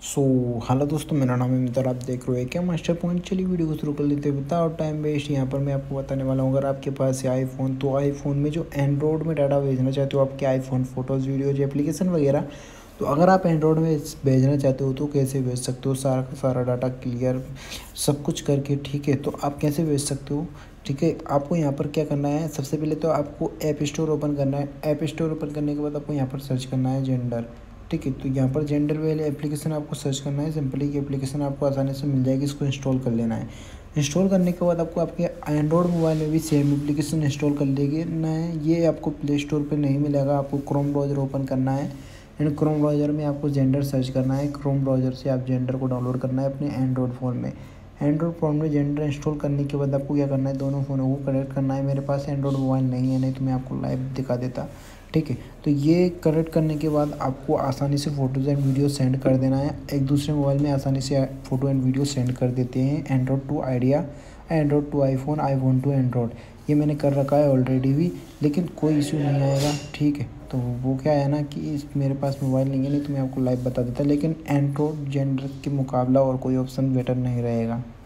So hello दोस्तों, मेरा नाम है अमित और आप देख रहे हो क्या मास्टर पॉइंट। चलिए वीडियो को शुरू कर लेते हैं। बताओ टाइम वेस्ट। यहाँ पर मैं आपको बताने वाला हूँ, अगर आपके पास है आईफोन तो आईफोन में जो एंड्रॉयड में डाटा भेजना चाहते हो, आपके आईफोन फ़ोटोज़ वीडियोज एप्लीकेशन वगैरह, तो अगर आप एंड्रॉयड में भेजना चाहते हो तो कैसे भेज सकते हो। सारा का सारा डाटा क्लियर सब कुछ करके, ठीक है। तो आप कैसे भेज सकते हो, ठीक है। आपको यहाँ पर क्या करना है, सबसे पहले तो आपको ऐप स्टोर ओपन करना है। ऐप स्टोर ओपन करने के बाद आपको यहाँ पर सर्च करना है जेंडर, ठीक है। तो यहाँ पर जेंडर वाले एप्लीकेशन आपको सर्च करना है। सिंपली की एप्लीकेशन आपको आसानी से मिल जाएगी, इसको इंस्टॉल कर लेना है। इंस्टॉल करने के बाद आपको आपके एंड्रॉयड मोबाइल में भी सेम एप्लीकेशन इंस्टॉल कर लेना है। ये आपको प्ले स्टोर पर नहीं मिलेगा, आपको क्रोम ब्राउज़र ओपन करना है एंड क्रोम ब्राउज़र में आपको जेंडर सर्च करना है। क्रोम ब्राउज़र से आप जेंडर को डाउनलोड करना है अपने एंड्रॉयड फ़ोन में। एंड्रॉयड फ़ोन में जेंडर इंस्टॉल करने के बाद आपको क्या करना है, दोनों फ़ोनों को कनेक्ट करना है। मेरे पास एंड्रॉयड मोबाइल नहीं है, नहीं तो मैं आपको लाइव दिखा देता, ठीक है। तो ये कनेक्ट करने के बाद आपको आसानी से फ़ोटोज़ एंड वीडियो सेंड कर देना है। एक दूसरे मोबाइल में आसानी से फ़ोटो एंड वीडियो सेंड कर देते हैं। Android to idea, Android to iPhone, iPhone to Android, ये मैंने कर रखा है ऑलरेडी भी, लेकिन कोई इशू नहीं आएगा, ठीक है। तो वो क्या है ना कि मेरे पास मोबाइल नहीं है, नहीं तो मैं आपको लाइव बता देता, लेकिन एंड्रॉयड जेंडर के मुकाबला और कोई ऑप्शन बेटर नहीं रहेगा।